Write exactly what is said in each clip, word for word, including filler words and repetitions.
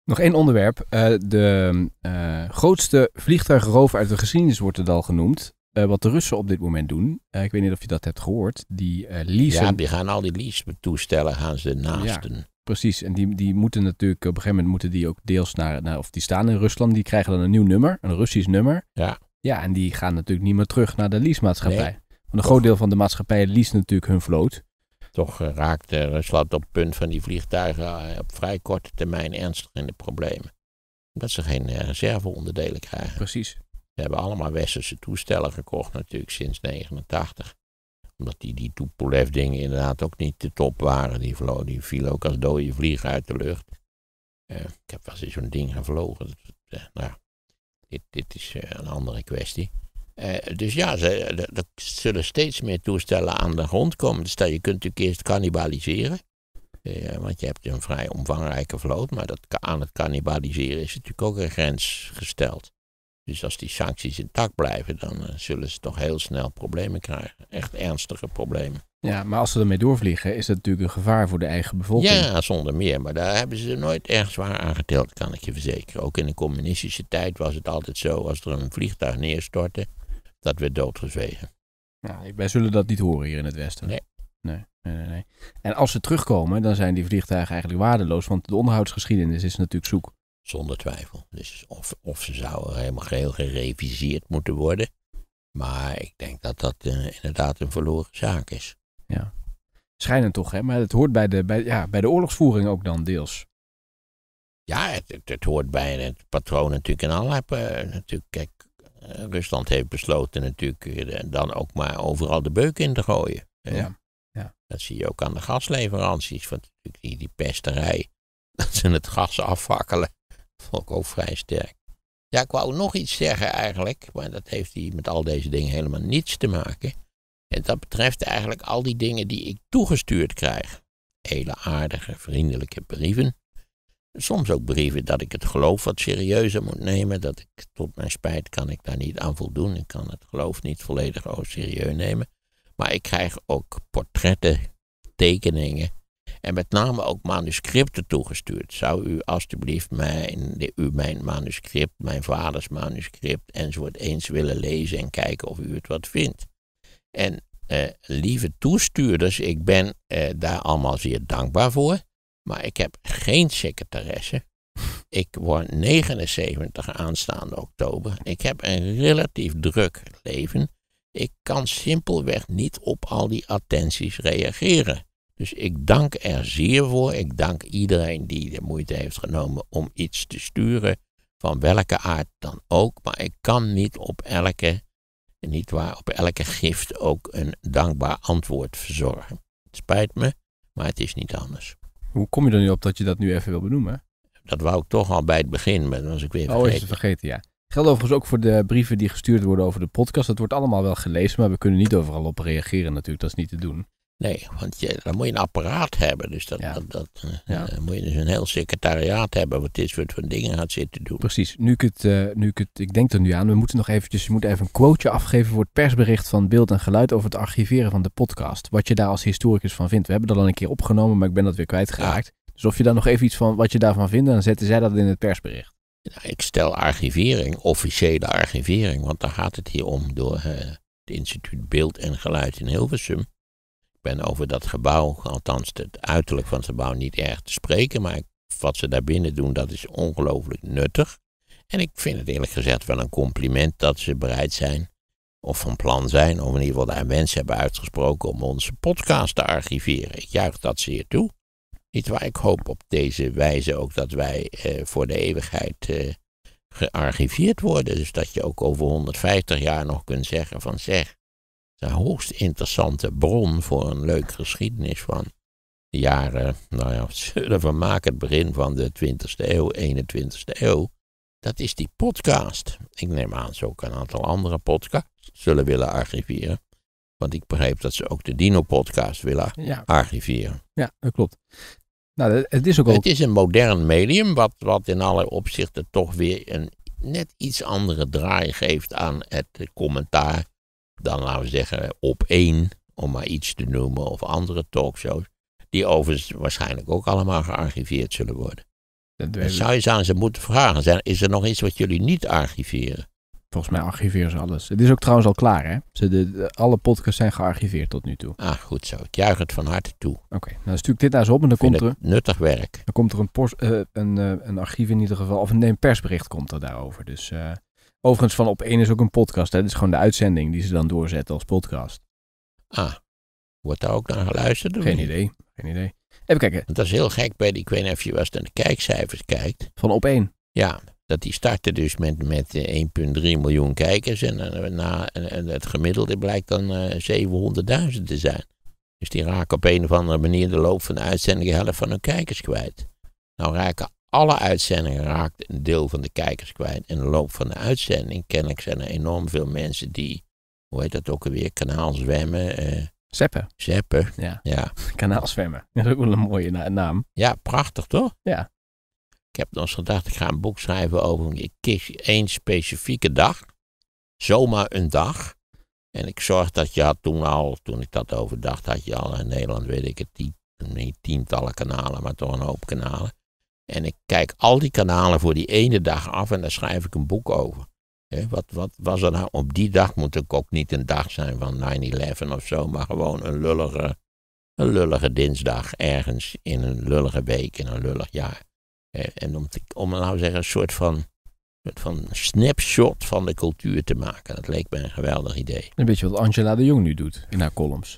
Nog één onderwerp. Uh, de uh, grootste vliegtuigenroof uit de geschiedenis wordt het al genoemd. Uh, wat de Russen op dit moment doen. Uh, ik weet niet of je dat hebt gehoord. Die uh, leasen... Ja, die gaan al die lease-toestellen gaan ze naasten. Ja, precies. En die, die moeten natuurlijk... Op een gegeven moment moeten die ook deels naar, naar... Of die staan in Rusland. Die krijgen dan een nieuw nummer. Een Russisch nummer. Ja. Ja, en die gaan natuurlijk niet meer terug naar de leasemaatschappij. Nee, Want een groot deel van de maatschappijen leasen natuurlijk hun vloot. Toch uh, raakt uh, Rusland op het punt van die vliegtuigen uh, op vrij korte termijn ernstig in de problemen. Omdat ze geen uh, reserveonderdelen krijgen. Precies. Ze hebben allemaal westerse toestellen gekocht natuurlijk sinds negenentachtig. Omdat die, die Tupolev dingen inderdaad ook niet de top waren. Die, vlo- die vielen ook als dode vliegen uit de lucht. Uh, ik heb wel eens zo'n ding gevlogen. Uh, nou, dit, dit is uh, een andere kwestie. Uh, dus ja, ze, er zullen steeds meer toestellen aan de grond komen. Dus dat je kunt natuurlijk eerst cannibaliseren. Uh, want je hebt een vrij omvangrijke vloot. Maar dat, aan het cannibaliseren is natuurlijk ook een grens gesteld. Dus als die sancties intact blijven, dan uh, zullen ze toch heel snel problemen krijgen. Echt ernstige problemen. Ja, maar als ze ermee doorvliegen, is dat natuurlijk een gevaar voor de eigen bevolking. Ja, zonder meer. Maar daar hebben ze nooit erg zwaar aan geteld, kan ik je verzekeren. Ook in de communistische tijd was het altijd zo, als er een vliegtuig neerstortte, dat werd doodgezwegen. Ja, wij zullen dat niet horen hier in het Westen. Nee. Nee, nee, nee, nee. En als ze terugkomen, dan zijn die vliegtuigen eigenlijk waardeloos, want de onderhoudsgeschiedenis is natuurlijk zoek. Zonder twijfel. Dus of, of ze zouden helemaal geheel gereviseerd moeten worden. Maar ik denk dat dat uh, inderdaad een verloren zaak is. Ja. Schijnend toch, hè? Maar het hoort bij de, bij, ja, bij de oorlogsvoering ook dan deels. Ja, het, het, het hoort bij het patroon natuurlijk in allerlei... Uh, natuurlijk, kijk, uh, Rusland heeft besloten natuurlijk uh, dan ook maar overal de beuk in te gooien. Uh, ja. Ja. Dat zie je ook aan de gasleveranties. Want die, die pesterij, dat ze het gas afvakkelen, vond ik ook vrij sterk. Ja, ik wou nog iets zeggen eigenlijk, maar dat heeft hier met al deze dingen helemaal niets te maken. En dat betreft eigenlijk al die dingen die ik toegestuurd krijg. Hele aardige, vriendelijke brieven. Soms ook brieven dat ik het geloof wat serieuzer moet nemen. Dat ik, tot mijn spijt kan ik daar niet aan voldoen. Ik kan het geloof niet volledig oh, serieus nemen. Maar ik krijg ook portretten, tekeningen en met name ook manuscripten toegestuurd. Zou u alstublieft mijn, de, u mijn manuscript, mijn vaders manuscript enzovoort eens willen lezen en kijken of u het wat vindt. En uh, lieve toestuurders, ik ben uh, daar allemaal zeer dankbaar voor. Maar ik heb geen secretaresse. Ik word negenenzeventig aanstaande oktober. Ik heb een relatief druk leven. Ik kan simpelweg niet op al die attenties reageren. Dus ik dank er zeer voor. Ik dank iedereen die de moeite heeft genomen om iets te sturen. Van welke aard dan ook. Maar ik kan niet op elke, niet waar, op elke gift ook een dankbaar antwoord verzorgen. Het spijt me, maar het is niet anders. Hoe kom je er nu op dat je dat nu even wil benoemen? Dat wou ik toch al bij het begin, maar dat was ik weer vergeten. Oh, is het vergeten, ja. Geldt overigens ook voor de brieven die gestuurd worden over de podcast. Dat wordt allemaal wel gelezen, maar we kunnen niet overal op reageren natuurlijk. Dat is niet te doen. Nee, want je, dan moet je een apparaat hebben. Dus dat, ja. dat, dat, ja. dan moet je dus een heel secretariaat hebben wat dit soort van dingen gaat zitten doen. Precies. Nu ik het, uh, nu ik het, ik denk er nu aan, we moeten nog eventjes, je moet even een quoteje afgeven voor het persbericht van Beeld en Geluid over het archiveren van de podcast. Wat je daar als historicus van vindt. We hebben dat al een keer opgenomen, maar ik ben dat weer kwijtgeraakt. Ja. Dus of je daar nog even iets van, wat je daarvan vindt, dan zetten zij dat in het persbericht. Nou, ik stel archivering, officiële archivering, want daar gaat het hier om door uh, het instituut Beeld en Geluid in Hilversum. Ik ben over dat gebouw, althans het uiterlijk van het gebouw, niet erg te spreken, maar wat ze daar binnen doen, dat is ongelooflijk nuttig. En ik vind het eerlijk gezegd wel een compliment dat ze bereid zijn, of van plan zijn, of in ieder geval daar mensen hebben uitgesproken om onze podcast te archiveren. Ik juich dat zeer toe. Niet waar, ik hoop op deze wijze ook dat wij eh, voor de eeuwigheid eh, gearchiveerd worden. Dus dat je ook over honderdvijftig jaar nog kunt zeggen van zeg, het is een hoogst interessante bron voor een leuk geschiedenis van de jaren, nou ja, wat zullen we van maken, het begin van de twintigste eeuw, eenentwintigste eeuw. Dat is die podcast. Ik neem aan ze ook een aantal andere podcasts zullen willen archiveren. Want ik begreep dat ze ook de Dino-podcast willen ja. archiveren. Ja, dat klopt. Nou, het is ook al... Het is een modern medium, wat, wat in alle opzichten toch weer een net iets andere draai geeft aan het commentaar dan, laten we zeggen, Op één, om maar iets te noemen, of andere talkshows, die overigens waarschijnlijk ook allemaal gearchiveerd zullen worden. Dat Dat zou je eens aan ze moeten vragen. Zijn, is er nog iets wat jullie niet archiveren? Volgens mij archiveren ze alles. Het is ook trouwens al klaar, hè? Ze de, de, alle podcasts zijn gearchiveerd tot nu toe. Ah, goed zo. Ik juich het van harte toe. Oké, okay, nou stuur ik dit nou eens op en dan Ik vind komt er... het nuttig werk. Dan komt er een, post, uh, een, uh, een archief in ieder geval, of een, nee, een persbericht komt er daarover. Dus uh, overigens van Op één is ook een podcast, hè? Dat is gewoon de uitzending die ze dan doorzetten als podcast. Ah, wordt daar ook naar geluisterd? Geen niet? idee, geen idee. Even kijken. Want dat is heel gek bij die, ik weet niet of je wel eens naar de kijkcijfers kijkt. Van Op één? Ja, dat die starten dus met, met één komma drie miljoen kijkers en, uh, na, en het gemiddelde blijkt dan uh, zevenhonderdduizend te zijn. Dus die raken op een of andere manier de loop van de uitzending de helft van hun kijkers kwijt. Nou raken alle uitzendingen raakt een deel van de kijkers kwijt. In de loop van de uitzending, kennelijk zijn er enorm veel mensen die, hoe heet dat ook alweer, kanaal zwemmen. Uh, Zeppen. Zeppen. Ja. ja. Kanaal zwemmen. Dat is ook wel een mooie na- naam. Ja, prachtig toch? Ja. Ik heb nog eens gedacht, ik ga een boek schrijven over, ik kies één specifieke dag. Zomaar een dag. En ik zorg dat je had toen al, toen ik dat overdacht, had je al in Nederland, weet ik het, tien, niet tientallen kanalen, maar toch een hoop kanalen. En ik kijk al die kanalen voor die ene dag af en daar schrijf ik een boek over. He, wat, wat was er nou op die dag? Moet ook, ook niet een dag zijn van nine eleven of zo, maar gewoon een lullige, een lullige dinsdag ergens in een lullige week, in een lullig jaar. He, en om, te, om nou zeggen, een soort van, soort van snapshot van de cultuur te maken. Dat leek me een geweldig idee. Een beetje wat Angela de Jong nu doet in haar columns.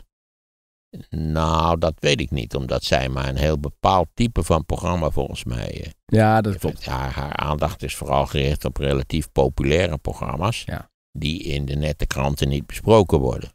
Nou, dat weet ik niet, omdat zij maar een heel bepaald type van programma volgens mij... Ja, dat klopt. Haar, haar aandacht is vooral gericht op relatief populaire programma's, ja. die in de nette kranten niet besproken worden.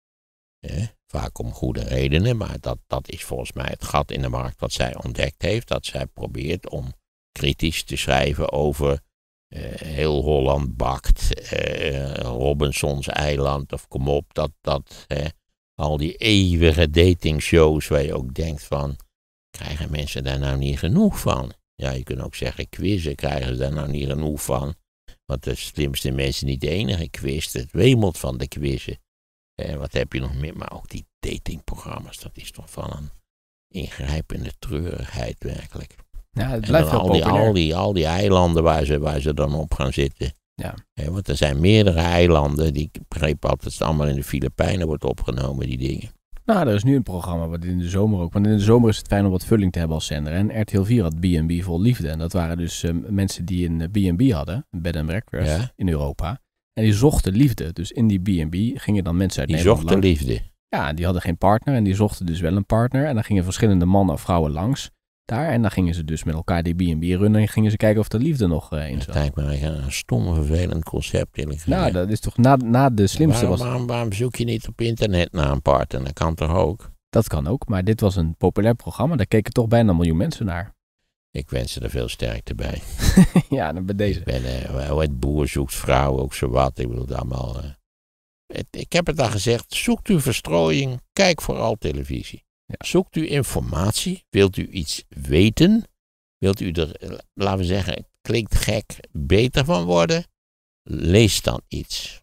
Eh, vaak om goede redenen, maar dat, dat is volgens mij het gat in de markt wat zij ontdekt heeft. Dat zij probeert om kritisch te schrijven over uh, heel Holland bakt, uh, Robinsons eiland of kom op, dat... dat uh, al die eeuwige datingshows waar je ook denkt van, krijgen mensen daar nou niet genoeg van? Ja, je kunt ook zeggen, quizzen, krijgen ze daar nou niet genoeg van? Want de slimste mensen niet de enige quiz, het wemelt van de quizzen. En wat heb je nog meer? Maar ook die datingprogramma's, dat is toch van een ingrijpende treurigheid werkelijk. Ja, het blijft wel al die, populair. al, die, al die eilanden waar ze, waar ze dan op gaan zitten. Ja. Ja, want er zijn meerdere eilanden, die ik begreep altijd dat het allemaal in de Filipijnen wordt opgenomen, die dingen. Nou, er is nu een programma, wat in de zomer ook, want in de zomer is het fijn om wat vulling te hebben als zender. En R T L vier had B en B vol liefde. En dat waren dus uh, mensen die een B en B hadden, een bed and breakfast, ja. in Europa. En die zochten liefde. Dus in die B en B gingen dan mensen uit die Nederland zochten langs. liefde. Ja, die hadden geen partner en die zochten dus wel een partner. En dan gingen verschillende mannen of vrouwen langs daar. En dan gingen ze dus met elkaar die B en B runnen en gingen ze kijken of de liefde nog uh, in zat. Dat lijkt me eigenlijk een stom, vervelend concept. Eerlijk gezegd. Nou, dat is toch na, na de slimste waarom, was... waarom, waarom zoek je niet op internet naar een partner? Dat kan toch ook? Dat kan ook, maar dit was een populair programma. Daar keken toch bijna een miljoen mensen naar. Ik wens ze er veel sterkte bij. Ja, dan bij deze. Ik ben, uh, hoe heet boer zoekt vrouw, ook zo wat. Ik bedoel, allemaal... Uh, het, ik heb het al gezegd, zoekt u verstrooiing, kijk vooral televisie. Ja. Zoekt u informatie, wilt u iets weten, wilt u er, laten we zeggen, het klinkt gek, beter van worden, lees dan iets.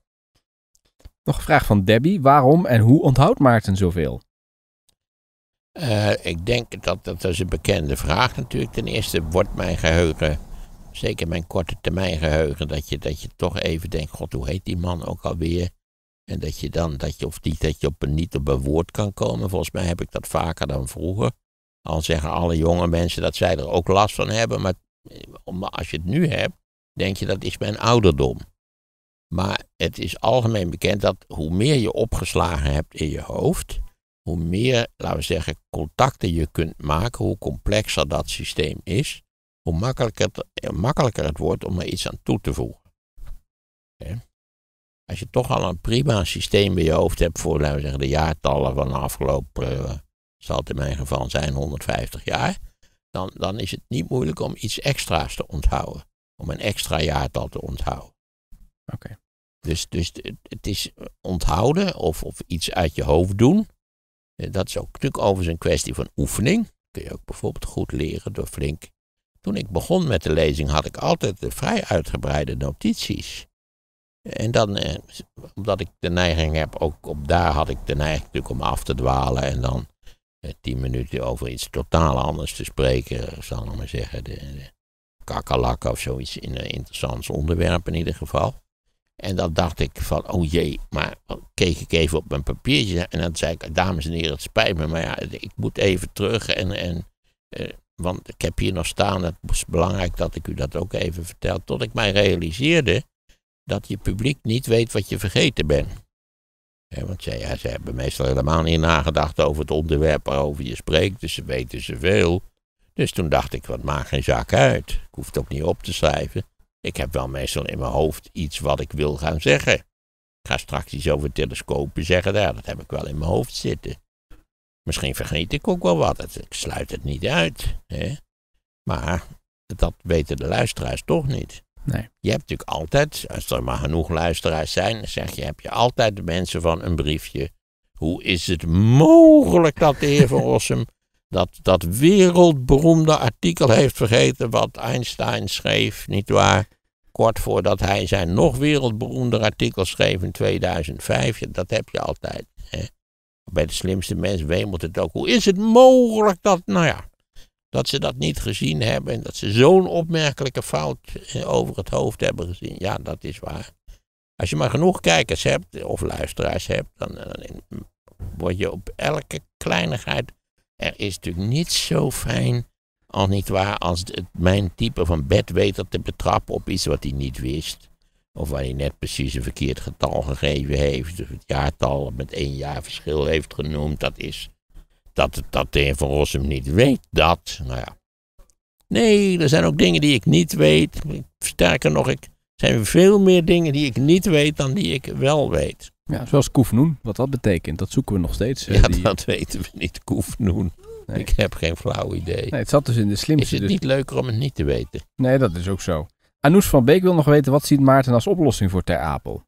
Nog een vraag van Debbie, waarom en hoe onthoudt Maarten zoveel? Uh, ik denk dat dat is een bekende vraag natuurlijk. Ten eerste wordt mijn geheugen, zeker mijn korte termijn geheugen, dat je, dat je toch even denkt, god, hoe heet die man ook alweer? En dat je dan, dat je, of niet, dat je op een, niet op een woord kan komen. Volgens mij heb ik dat vaker dan vroeger. Al zeggen alle jonge mensen dat zij er ook last van hebben. Maar als je het nu hebt, denk je dat is mijn ouderdom. Maar het is algemeen bekend dat hoe meer je opgeslagen hebt in je hoofd, hoe meer, laten we zeggen, contacten je kunt maken, hoe complexer dat systeem is, hoe makkelijker het, makkelijker het wordt om er iets aan toe te voegen. Okay. Als je toch al een prima systeem in je hoofd hebt voor, laten we zeggen, de jaartallen van de afgelopen, uh, zal het in mijn geval zijn, honderdvijftig jaar, dan, dan is het niet moeilijk om iets extra's te onthouden. Om een extra jaartal te onthouden. Oké. Okay. Dus, dus het is onthouden of, of iets uit je hoofd doen. Dat is ook natuurlijk overigens een kwestie van oefening. Kun je ook bijvoorbeeld goed leren door flink. Toen ik begon met de lezing had ik altijd vrij uitgebreide notities. En dan, eh, omdat ik de neiging heb, ook op daar had ik de neiging natuurlijk om af te dwalen. En dan eh, tien minuten over iets totaal anders te spreken, zal ik maar zeggen. De, de, kakkerlakken of zoiets. In een interessant onderwerp in ieder geval. En dan dacht ik van, oh jee, maar keek ik even op mijn papiertje. En dan zei ik, dames en heren, het spijt me, maar ja, ik moet even terug. En, en, eh, want ik heb hier nog staan, het is belangrijk dat ik u dat ook even vertel. Tot ik mij realiseerde dat je publiek niet weet wat je vergeten bent. Ja, want ze, ja, ze hebben meestal helemaal niet nagedacht over het onderwerp waarover je spreekt. Dus ze weten zoveel. Dus toen dacht ik, wat maakt geen zak uit. Ik hoef het ook niet op te schrijven. Ik heb wel meestal in mijn hoofd iets wat ik wil gaan zeggen. Ik ga straks iets over telescopen zeggen. Ja, dat heb ik wel in mijn hoofd zitten. Misschien vergeet ik ook wel wat. Ik sluit het niet uit. Hè? Maar dat weten de luisteraars toch niet. Nee. Je hebt natuurlijk altijd, als er maar genoeg luisteraars zijn, dan zeg je, heb je altijd de mensen van een briefje. Hoe is het mogelijk dat de heer Van Rossum dat, dat wereldberoemde artikel heeft vergeten wat Einstein schreef, nietwaar? Kort voordat hij zijn nog wereldberoemder artikel schreef in tweeduizend vijf. Ja, dat heb je altijd. Hè? Bij de slimste mensen wemelt het ook. Hoe is het mogelijk dat, nou ja, dat ze dat niet gezien hebben en dat ze zo'n opmerkelijke fout over het hoofd hebben gezien? Ja, dat is waar. Als je maar genoeg kijkers hebt, of luisteraars hebt, dan, dan word je op elke kleinigheid. Er is natuurlijk niet zo fijn, al niet waar, als het, mijn type van bedweter te betrappen op iets wat hij niet wist. Of waar hij net precies een verkeerd getal gegeven heeft. Of het jaartal met één jaar verschil heeft genoemd. Dat is dat, dat de heer Van Rossum niet weet. Dat, nou ja. Nee, er zijn ook dingen die ik niet weet. Sterker nog, ik, er zijn veel meer dingen die ik niet weet dan die ik wel weet. Ja, zoals Koefnoen, wat dat betekent, dat zoeken we nog steeds. Ja, die... dat weten we niet, Koefnoen. Nee. Ik heb geen flauw idee. Nee, het zat dus in de slimste. Is het dus... niet leuker om het niet te weten? Nee, dat is ook zo. Anoes van Beek wil nog weten, wat ziet Maarten als oplossing voor Ter Apel?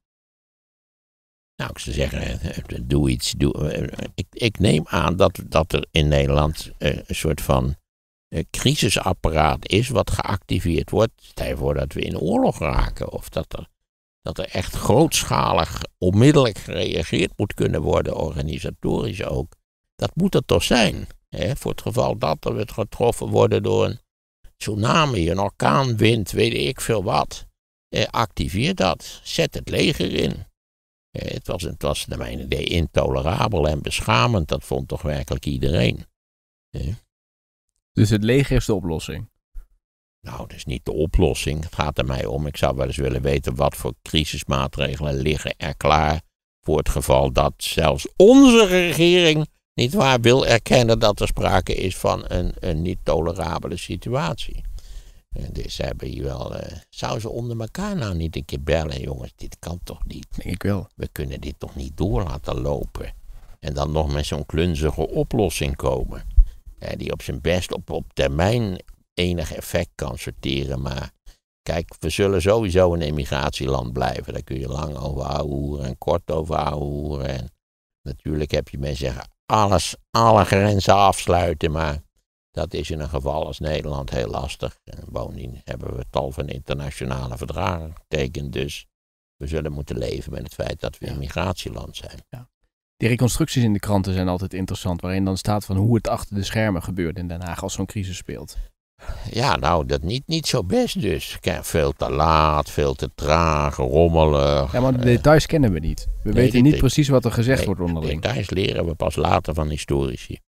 Nou, ik zou zeggen, doe iets. Doe, ik, ik neem aan dat, dat er in Nederland uh, een soort van uh, crisisapparaat is wat geactiveerd wordt. Stel je voor dat we in oorlog raken of dat er, dat er echt grootschalig onmiddellijk gereageerd moet kunnen worden, organisatorisch ook. Dat moet er toch zijn. Hè? Voor het geval dat er we getroffen worden door een tsunami, een orkaanwind, weet ik veel wat. Eh, activeer dat. Zet het leger in. Eh, het, was, het was naar mijn idee intolerabel en beschamend. Dat vond toch werkelijk iedereen. Eh. Dus het leger is de oplossing? Nou, dat is niet de oplossing. Het gaat er mij om. Ik zou wel eens willen weten wat voor crisismaatregelen liggen er klaar voor het geval dat zelfs onze regering niet waar wil erkennen dat er sprake is van een, een niet tolerabele situatie. En dus hebben hier wel. Uh, zou ze onder elkaar nou niet een keer bellen, jongens? Dit kan toch niet? Denk ik wel. We kunnen dit toch niet door laten lopen. En dan nog met zo'n klunzige oplossing komen. Uh, die op zijn best op, op termijn enig effect kan sorteren. Maar kijk, we zullen sowieso een emigratieland blijven. Daar kun je lang over ouwehoeren en kort over ouwehoeren. En natuurlijk heb je mensen zeggen, alles, alle grenzen afsluiten, maar dat is in een geval als Nederland heel lastig. En bovendien hebben we tal van internationale verdragen getekend, dus we zullen moeten leven met het feit dat we een migratieland zijn. Ja. Die reconstructies in de kranten zijn altijd interessant, waarin dan staat van hoe het achter de schermen gebeurt in Den Haag als zo'n crisis speelt. Ja, nou, dat niet, niet zo best dus. Kijk, veel te laat, veel te traag, rommelig. Ja, maar de details uh, kennen we niet. We nee, weten niet precies wat er gezegd nee, wordt onderling. Details leren we pas later van historici.